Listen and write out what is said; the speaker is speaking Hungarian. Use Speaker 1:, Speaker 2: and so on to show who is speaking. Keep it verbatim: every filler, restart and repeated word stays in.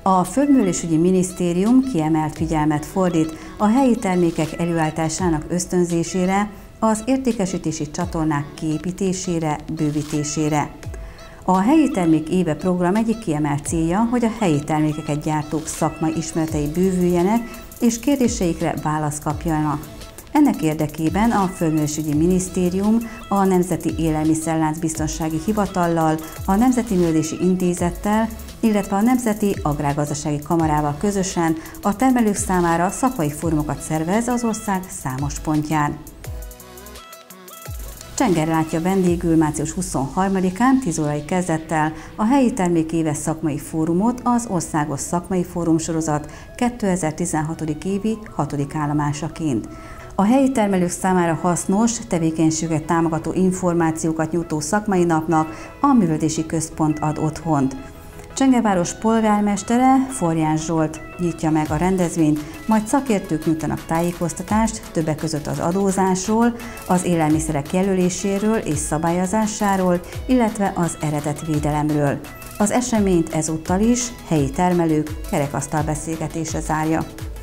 Speaker 1: A Földművelésügyi Minisztérium kiemelt figyelmet fordít a helyi termékek előállításának ösztönzésére, az értékesítési csatornák kiépítésére, bővítésére. A Helyi Termék Éve program egyik kiemelt célja, hogy a helyi termékeket gyártók szakmai ismeretei bővüljenek és kérdéseikre választ kapjanak. Ennek érdekében a Földművelésügyi Minisztérium a Nemzeti Élelmiszerlánc Biztonsági Hivatallal, a Nemzeti Művelési Intézettel, illetve a Nemzeti Agrárgazdasági Kamarával közösen a termelők számára szakmai fórumokat szervez az ország számos pontján. Csenger látja vendégül március huszonharmadikán tíz órai kezdettel a Helyi Termék Éve szakmai fórumot, az Országos Szakmai Fórum sorozat kétezer-tizenhat. évi hatodik állomásaként. A helyi termelők számára hasznos, tevékenységet támogató információkat nyújtó szakmai napnak a Művelődési Központ ad otthont. Csengerváros polgármestere, Forján Zsolt nyitja meg a rendezvényt, majd szakértők nyújtanak tájékoztatást, többek között az adózásról, az élelmiszerek jelöléséről és szabályozásáról, illetve az eredetvédelemről. Az eseményt ezúttal is helyi termelők kerekasztal beszélgetése zárja.